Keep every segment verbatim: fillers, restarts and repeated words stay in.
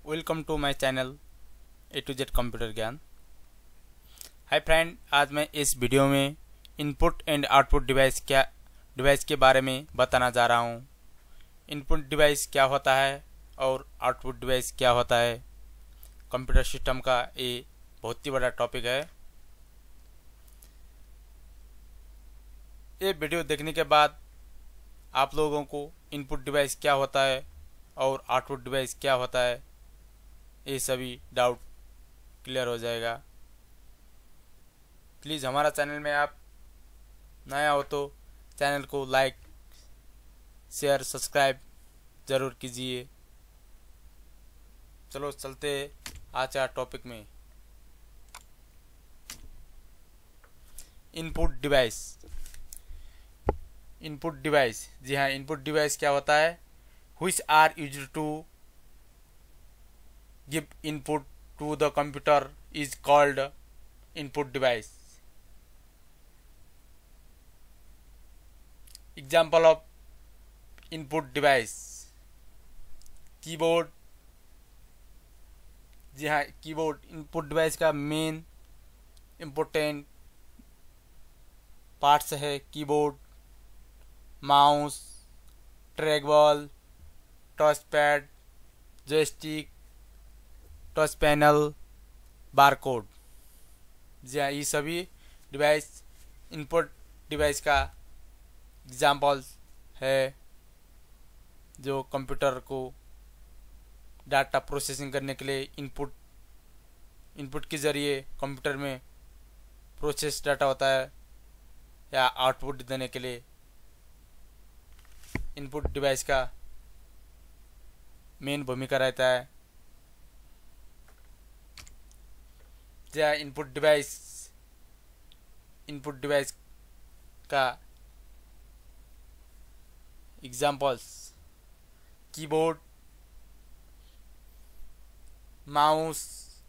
Welcome to my channel A to Z computer ज्ञान। Hi friend, आज मैं इस वीडियो में इनपुट एंड आउटपुट डिवाइस क्या डिवाइस के बारे में बताना जा रहा हूँ। इनपुट डिवाइस क्या होता है और आउटपुट डिवाइस क्या होता है। कंप्यूटर सिस्टम का ये बहुत ही बड़ा टॉपिक है। ये वीडियो देखने के बाद आप लोगों को इनपुट डिवाइस क्या होता है और आउटपुट डिवाइस क्या होता है ये सभी डाउट क्लियर हो जाएगा। प्लीज़ हमारा चैनल में आप नया हो तो चैनल को लाइक शेयर सब्सक्राइब ज़रूर कीजिए। चलो चलते आज का टॉपिक में। इनपुट डिवाइस इनपुट डिवाइस जी हाँ, इनपुट डिवाइस क्या होता है? Which are used to give input to the computer is called input device. Example of input device: keyboard. जी हाँ, कीबोर्ड इनपुट डिवाइस का मेन इम्पोर्टेंट पार्ट्स है। Keyboard, mouse, trackball, touch pad, joystick, touch panel, barcode. जी हाँ, ये सभी device input device का examples है जो कंप्यूटर को डाटा प्रोसेसिंग करने के लिए इनपुट इनपुट के ज़रिए कंप्यूटर में प्रोसेस डाटा होता है या आउटपुट देने के लिए इनपुट डिवाइस का मेन भूमिका रहता है। जहाँ इनपुट डिवाइस इनपुट डिवाइस का examples: keyboard, mouse,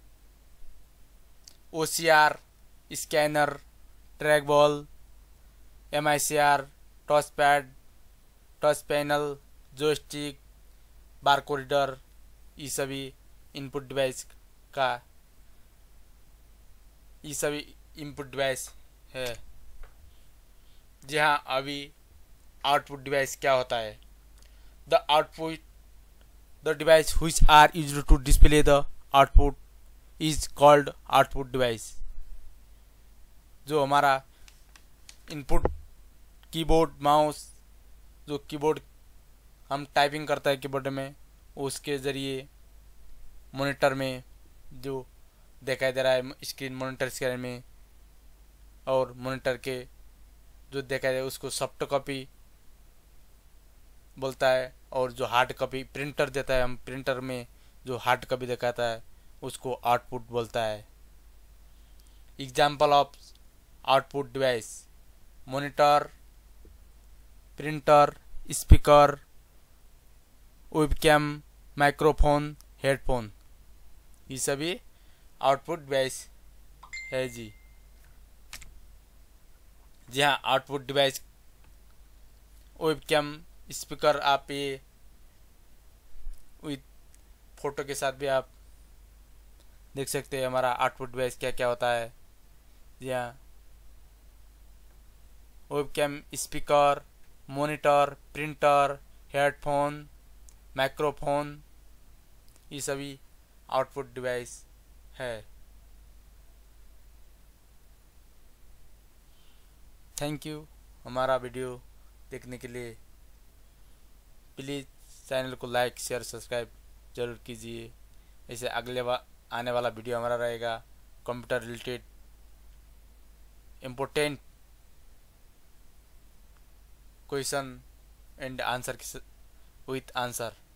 OCR, scanner, trackball, MICR, touch pad, touch panel, joystick, barcode reader, ये सभी इनपुट डिवाइस का ये सभी इनपुट डिवाइस है। जी हाँ, अभी आउटपुट डिवाइस क्या होता है? The output the device which are used to display the output is called output device. जो हमारा इनपुट कीबोर्ड, माउस, जो कीबोर्ड हम टाइपिंग करता है कीबोर्ड में, उसके ज़रिए मॉनिटर में जो दिखाई दे रहा है स्क्रीन मॉनिटर स्क्रीन में, और मॉनिटर के जो दिखाई दे रहा है उसको सॉफ्ट कॉपी बोलता है, और जो हार्ड कॉपी प्रिंटर देता है, हम प्रिंटर में जो हार्ड कॉपी दिखाता है उसको आउटपुट बोलता है। Example of output device: monitor, printer, speaker, webcam, microphone, headphone, ये सभी आउटपुट डिवाइस है। जी जी हाँ, आउटपुट डिवाइस वेबकैम, स्पीकर, आप ये विथ फोटो के साथ भी आप देख सकते हैं हमारा आउटपुट डिवाइस क्या क्या होता है। जी हाँ, webcam, speaker, monitor, printer, headphone, microphone, ये सभी आउटपुट डिवाइस है। थैंक यू हमारा वीडियो देखने के लिए। प्लीज़ चैनल को लाइक शेयर सब्सक्राइब जरूर कीजिए। ऐसे अगले वा, आने वाला वीडियो हमारा रहेगा computer related important question and answer with answer.